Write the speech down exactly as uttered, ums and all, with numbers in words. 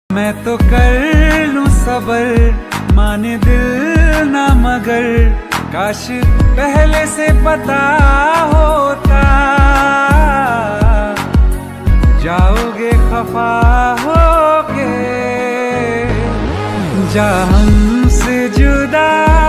मैं तो कर लूं सबर माने दिल ना मगर काश पहले से पता होता जाओगे खफा होके जा हमसे जुदा।